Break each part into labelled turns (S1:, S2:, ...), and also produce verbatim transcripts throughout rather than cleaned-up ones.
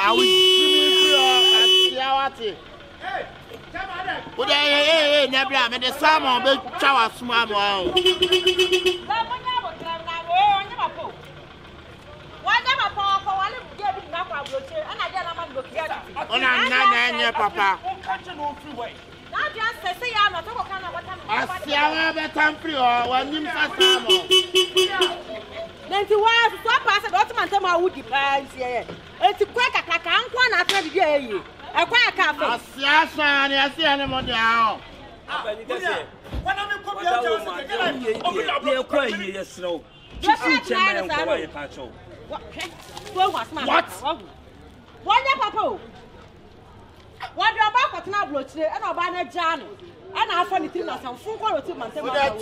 S1: I will see you at it. But hey, never am in the salmon, but chow small.
S2: Why never pop for one of the and I get a man
S1: Oh, Papa.
S2: Now just say I'm not talking about what
S1: I see I have a temporary or one new salmon.
S2: Then to what stop pass the Ottoman Tama would depend here. It's a quick attack. I'm one after the day. A quick cafe.
S1: I see a son, I see any money out.
S3: When I'm
S2: What? What, Papa? What do you about what now, Bloch, and I'll Jan? And I'll find it in some food or two months.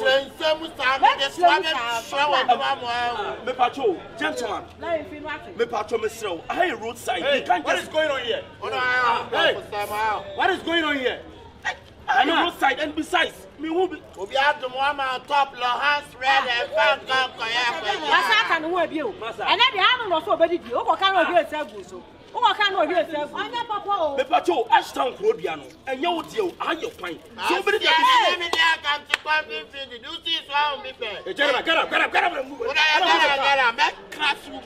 S3: Me patrol, gentlemen. Me patrol, Mister I roadside. What is going on here? What is going on here? I know roadside, and besides, me will be.
S1: We'll be at the one top, hands red and fan come.
S2: I can't work you. And then the animal also ready to go. Can't hear yourself. Oh, I can't hear yourself. I know, Papa.
S3: Me patrol, Ashtown, Codiano, and your deal, are you fine? So many people
S1: come to come in. Do you see how me pay?
S3: Get up, get up, get up, get up.
S1: Get up, make crash you.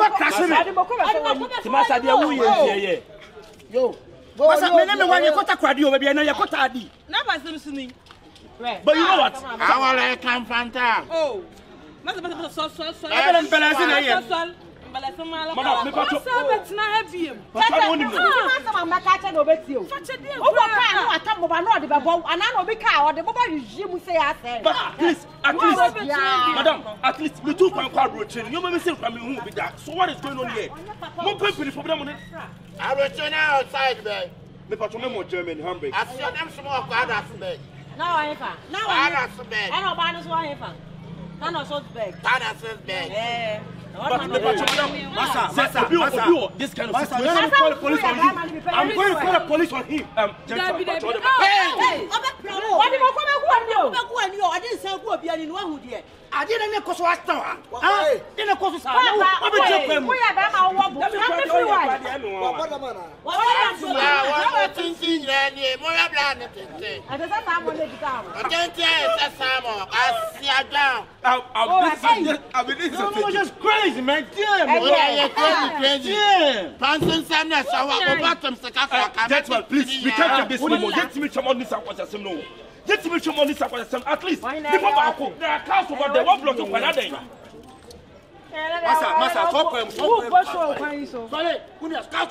S3: Crash Yo. Masa me na me wan yakota kwade o bia na yakota adi.
S2: Na ba se suni.
S3: But you know what?
S1: I want to come fanta.
S2: Oh. Masa masa so so so.
S3: I don't balance in here.
S2: Balance mala.
S3: Madam, me pato.
S2: So bet na heavy.
S3: Pato woni mo.
S2: Masa ma maka cha na obeti o. Fache dey. O go ka no atam mo ba no de be bo. Ana na obi ka o de bo ba regime say ase.
S3: But at least, at least, madam, at least me too kwan kwa roche. You me say kwa me hu be that. So what is going on here? Mo pepini for them money.
S1: I will turn outside, babe.
S3: Me pato me mo German Hamburg.
S1: I see them small quadras, babe.
S2: Now I fa. Now I fa. I know ba no so I fa. Can also beg.
S1: Quadras bag.
S2: Eh.
S3: But me pato madam, massa, massa, massa. This kind of situation. I'm going to call the police on him. I'm going to call the police on him. Um, gentlemen, pato.
S2: Hey. What do you come and go on you? Go on you. I didn't say go obi ani no hu de. I didn't know so Ashtown. Ah, didn't go so sa. What be check them? We are ba ma wo bo. Come free why? What the man? What
S1: What thinking there mo ya bla ne tete.
S2: I just say am on the guitar.
S1: I don't say Samo. I see a down.
S3: I've been this just crazy, man.
S1: Yeah, crazy, crazy. Panson Sanders, our bottom Sakafa.
S3: Gentlemen, please, we can't take this anymore. Get me some money, some no. Get me some money, some at least. Before Akoko, there are cars over there. One block of another.
S1: Massa, Massa, talk to him.
S2: Who was so fine so?
S1: Sorry, who is cars?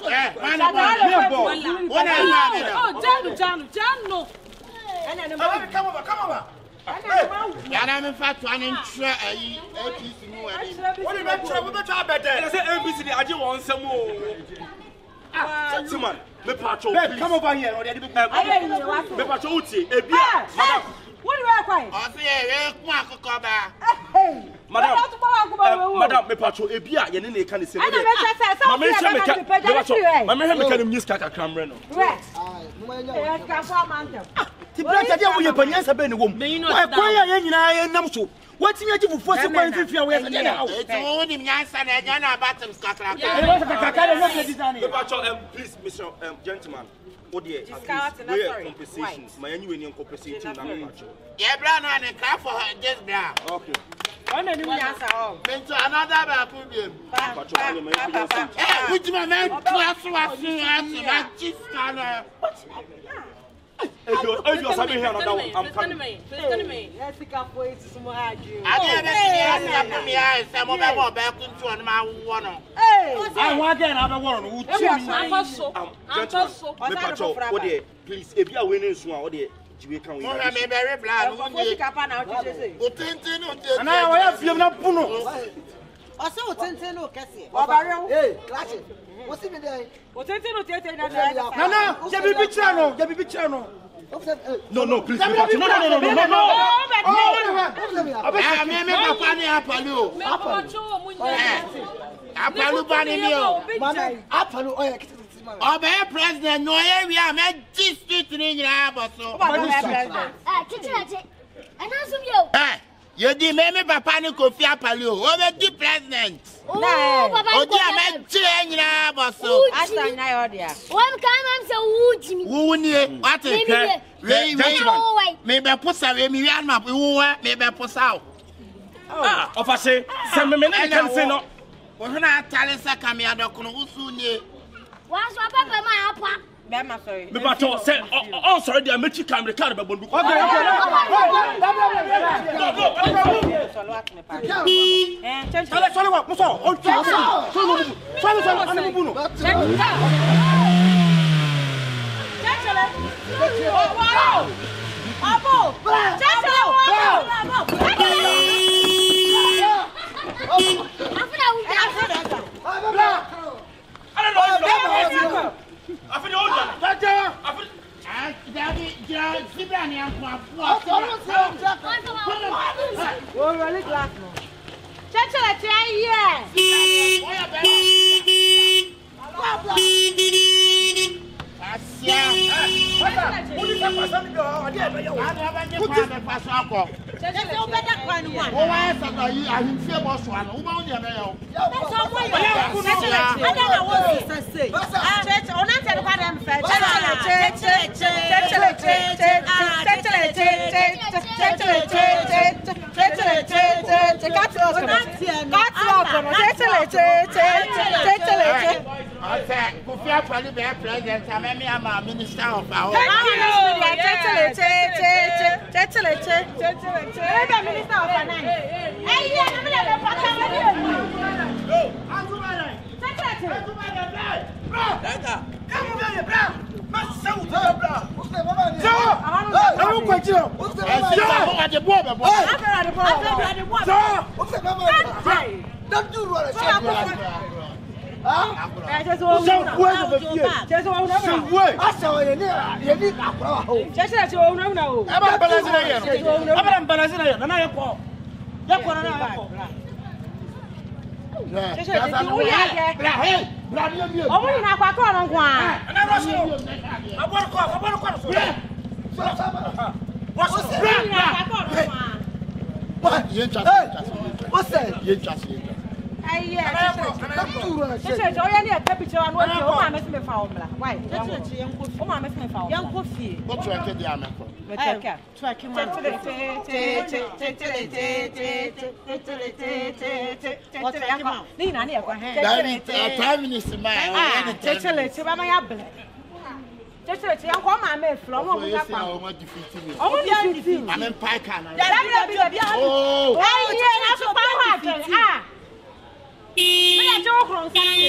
S2: Oh, Jan, Jan, Jan, no.
S3: Come over, come over.
S1: I'm in fact one in try a piece more.
S3: What do you make trouble? Better I say A B C D. I just want some more. Gentlemen, me patrol. Come over here. Me patrol. Uti, a beer, madam.
S2: What do you cry?
S1: I say, eh, Akoko.
S3: Madam, madam, me patrol. A beer, you need to can say. Mama, me can. Mama, me can use kaka camera no.
S2: Yes. Yes, kaka man.
S3: Ti brata dia wo ye panyansa be ne wom. Why kwaya ye nyina ye nam so. Wetin ye gifu force kwa mfifia we ye na na.
S1: Eto wo ni nyansa na nya na batem skakra.
S3: Um please Mister um gentleman. What dear? We are compensation. My annual compensation na me pacho.
S1: Ye bra na ne cry for this bra.
S3: Okay.
S2: One any nyansa o.
S1: Mento another ba problem.
S3: Pacho me me.
S1: Eh, which my man class was in na chiskana.
S3: If you if you are here another one, I'm
S2: coming. Listen to me. Let's pick up for it to some hard you.
S1: I didn't see me I say mo be mo be kuntu on ma wo no.
S2: Hey.
S3: I want again another one. Who
S2: I'm so. I'm so.
S3: Me pacho, what dey? Please, if you are winning so what dey? Jiwe kan we.
S1: Mo na me very plan.
S2: Mo fi kapa na o ti say.
S1: O tintin o tintin.
S3: Ana wa ya film na puno.
S2: O se o tintin o kese. O ba re o.
S4: Hey, clash. What's in there?
S2: O tintin o tintin na na.
S3: No, no, je bi bi chano, je bi bi chano. No, no, please. No, no, no, no, no, no, no.
S1: Ah, me me papa ni apalu. Apalu bani mi o.
S4: Apalu oya kiti ti ma.
S1: Obe president no ye wi am e street ni nyina aboso.
S5: Ah, kiti na je. Ana sum yo.
S1: Eh, you di me me papa ni Kofi Apalu. Obe di president.
S5: Oh, Papa.
S1: Oh, dear, man, Jane, Bosso.
S5: Ashtown, I order. One time I'm so woozy.
S1: Who near what a maybe maybe put some maybe I'm up. Maybe put out.
S3: Ah, of I say, some men can say no.
S1: When I tell us, I come here, don't know who's near.
S5: What's my papa, my papa?
S2: Bema sorry.
S3: Me ba to say oh sorry dey make you come record be bondu.
S4: Okay, okay.
S2: Eh, change.
S4: Sorry, sorry, what? Muso. Oh, sorry. Sorry, sorry, ani bubu no.
S2: Wow! Abo!
S3: I feel old. I feel
S1: Daddy, Daddy, Sibani, and
S2: Oh, really glad. Chacha, yeah.
S1: President, I'm a minister of our
S4: Don't do what I said.
S2: Ah, just one way of the just one way.
S4: I saw you near you need a pro.
S2: Just that you own no.
S4: I'm balancing again. I'm balancing again. And I call. You call now.
S2: Just you yeah. Oh, we have Akoko Nkwan.
S4: And I was I want to call. I want to call. What's that? What? You just what's that? You just
S2: Aye, yeah. She said, "Oh, yeah, yeah, picture and what your mama is me found." Why? Oh, mama is me found. Young coffee.
S1: What track the army?
S2: Tracking one. Nina, near one.
S1: Time is mine.
S2: Ah, just a little, I'm a black. Just a little, I'm my man from
S1: Oh, defeating.
S2: Oh, defeating.
S1: I'm in Pike.
S2: Oh, yeah, that's what I we are joking.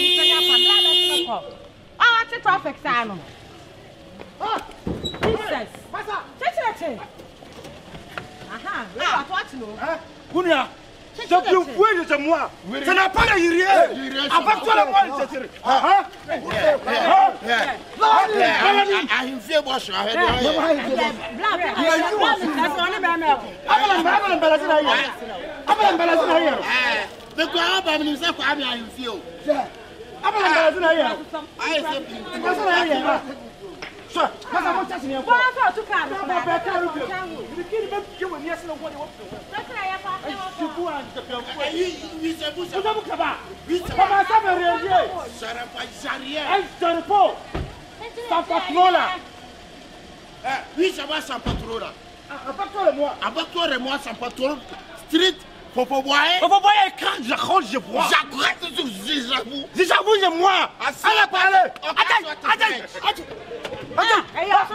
S2: Oh, it's a traffic sign. Oh, Jesus. What's that? Aha, we are watching.
S4: Kunya. So you wait a moi. C'est n'a pas la yrie. Avec toi la moi c'est. Ah ah. Yeah.
S1: I feel boss. I had.
S2: Black. That's only my milk.
S4: I'm I'm balancing here. I'm balancing here.
S1: The crowd of himself, I mean, I feel.
S4: I'm balancing here.
S1: I said,
S4: here. Sir, I'm touching you.
S2: Why to come?
S4: You can't give me yes no what you want.
S2: That's why
S4: You go and the
S1: you said, "Who's
S4: you don't come back." We come and have a real.
S1: Sarah Sharia.
S4: I'm sorry for. Stop patrola.
S1: Eh, we shall have some patrola.
S4: About toi moi.
S1: About toi et moi, some patrol. Street. Popo boy.
S3: Popo boy, quand je range je vois.
S1: J'arrête de vous j'avoue.
S3: Déjà vous et moi.
S1: Allez parler. Attends, attends.
S2: Hey, ça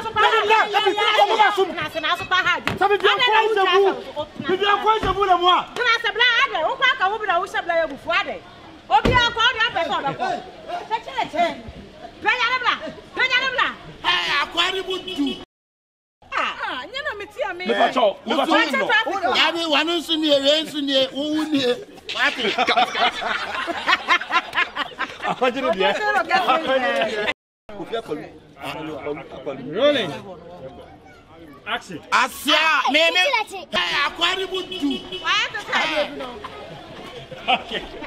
S3: veut bien quoi je vous? Ça veut bien quoi je vous le moi?
S2: Ah, nyana meti ame.
S3: Me pacho, me pacho.
S1: Ya bi wanu suni e suni o ni. Wati.
S3: Afajire bien. Rolling. Action.
S1: Asia, me me. Akwari butu.
S2: Why to say?
S3: Okay.